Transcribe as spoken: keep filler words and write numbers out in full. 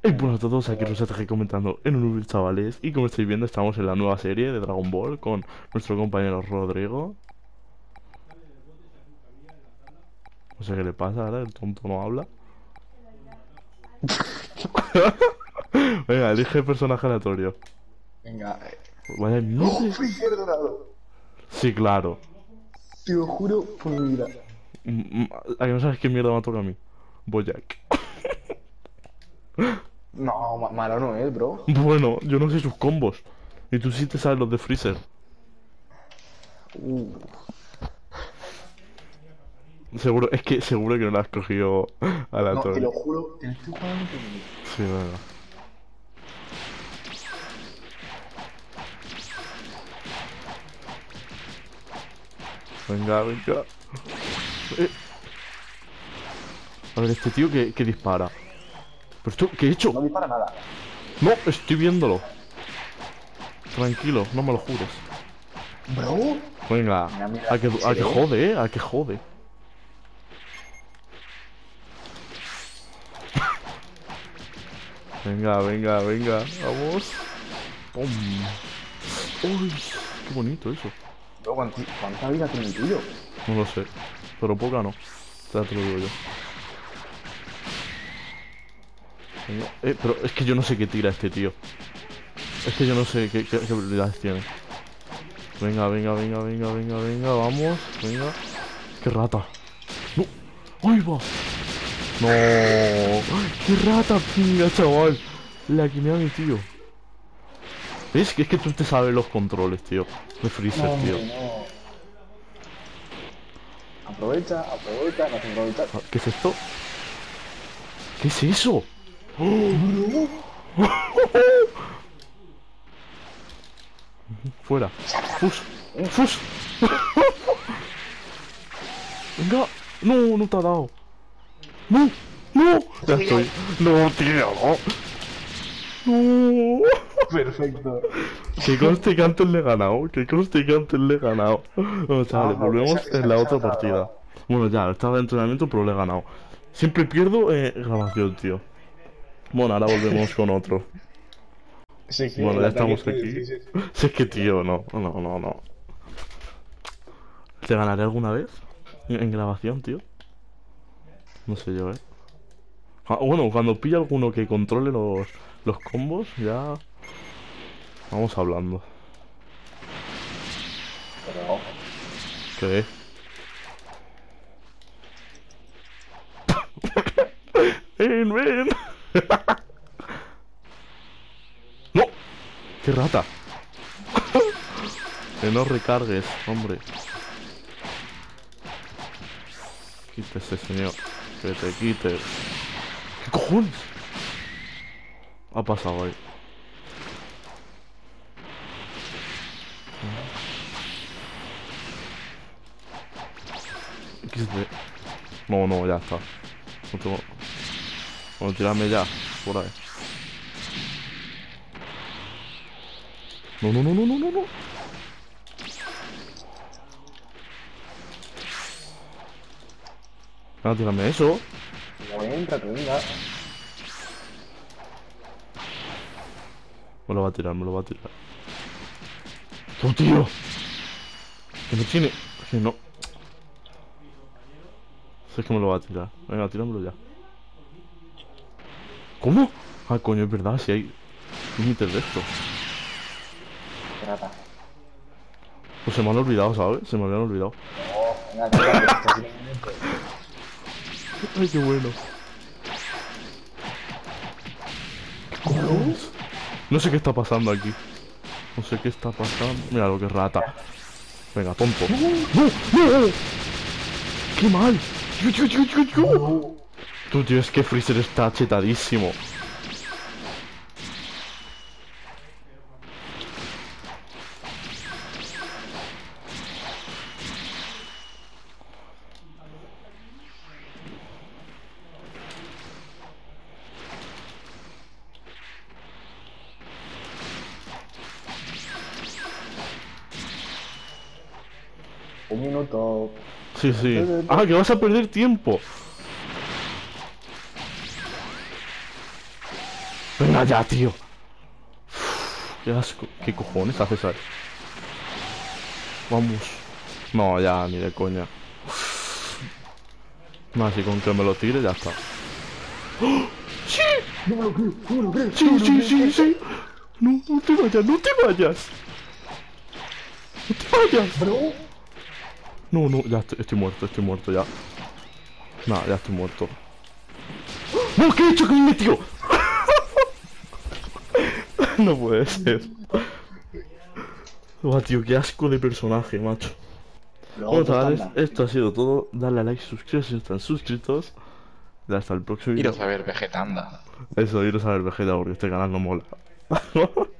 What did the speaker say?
Y bueno, a todos aquí Rosetta comentando en un vídeo, chavales. Y como estáis viendo, estamos en la nueva serie de Dragon Ball con nuestro compañero Rodrigo. No sé qué le pasa ahora, el tonto no habla. Venga, elige personaje aleatorio. Venga. eh. Vaya ¡Oh, mierda. Freezer dorado! Sí, claro. Te lo juro por mi vida. Mm, mm, ¿A que no sabes qué mierda me toca a mí? Boyac. No, ma- malo no es, bro. Bueno, yo no sé sus combos. Y tú sí te sabes los de Freezer. Uh, Seguro, es que seguro que no lo has cogido no, te lo aleatorio. juro, te lo estoy jugando por mi vida. Sí, venga. Venga, venga. Eh, A ver, este tío que, que dispara. ¿Pero esto qué he hecho? No dispara nada. No, estoy viéndolo. Tranquilo, no me lo jures. Bro. Venga, Mira, mira, a que, ¿en a que serio? jode, eh, a que jode. Venga, venga, venga, vamos. Pum. Uy, qué bonito eso. Bro, ¿cuánti- ¿cuánta vida tiene el tuyo? No lo sé, pero poca no. Ya te lo digo yo. Venga. Eh, pero es que yo no sé qué tira este tío. Es que yo no sé qué, qué, qué habilidades tiene. Venga, venga, venga, venga, venga, venga, vamos, venga. ¡Qué rata! ¡No! ¡Ahí va! ¡No! ¡Qué rata, pinga, chaval! La que me ha metido. ¿Ves? Que es que tú te sabes los controles, tío. De Freezer, No, tío. hombre, no. Aprovecha, aprovecha, no te aprovechar. Ah, ¿qué es esto? ¿Qué es eso? Bro. Fuera. ¡Fus! ¡Fus! Venga. No, no te ha dado. No, no. Ya estoy. No, tío. No. Perfecto. Que conste que antes le he ganado. Que conste que antes le he ganado. Vamos, No, chavales, no, esa, volvemos en esa, la esa otra no te la he partida. dado. Bueno, ya, estaba de entrenamiento, pero le he ganado. Siempre pierdo eh, grabación, tío. Bueno, ahora volvemos con otro. Sí, que Bueno, el ya ataque estamos este de aquí. Freezer. Si es que, tío, no, no, no, no. ¿Te ganaré alguna vez? En, en grabación, tío. No sé yo, eh. Ah, bueno, cuando pilla alguno que controle los, los combos, ya vamos hablando. Pero, ¿Qué? ¡Ven, ven! ¡No! ¡Qué rata! Que no recargues, hombre. Quítese, señor. Que te quites. ¿Qué cojones? Ha pasado ahí. equis de. No, no, ya está. No tengo. Bueno, tirarme ya. Por ahí. No, no, no, no, no, no, no. Ah, tírame eso. no entra, tú, venga. Me lo va a tirar, me lo va a tirar. ¡Oh, tío! Que no tiene. Que no. Sé que me lo va a tirar. Venga, tíramelo ya. ¿Cómo? Ah, coño, es verdad, si hay límites de esto. Trata. Pues se me han olvidado, ¿sabes? Se me habían olvidado. No, venga, venga, que te estás haciendo un momento. Ay, qué bueno. ¿Qué cojones? No sé qué está pasando aquí. No sé qué está pasando. Mira lo que es rata. Venga, tonto. ¡No! ¡No! ¡Qué mal! ¡Yo, yo, yo, yo, yo! Tú, tío, es que Freezer está chetadísimo. Un minuto. Sí, sí. Ah, que vas a perder tiempo. Venga ya, tío. Uf, qué asco. ¿Qué cojones haces ahí? Vamos. No, ya, ni de coña. No, así con que me lo tire ya está. ¡Oh! ¡Sí! No me lo creo, no me lo creo. Sí, sí, sí, sí. No, no te vayas, no te vayas. No te vayas. Bro. No, no, ya estoy, estoy muerto, estoy muerto ya. No, ya estoy muerto. ¡No, qué he hecho que me metió! No puede ser. Buah, tío, qué asco de personaje, macho. Luego Bueno, tú chavales, anda. esto ha sido todo. Dale a like, suscribiros si están suscritos. Y hasta el próximo vídeo. Iros a ver Vegetanda. Eso, iros a ver Vegeta porque este canal no mola.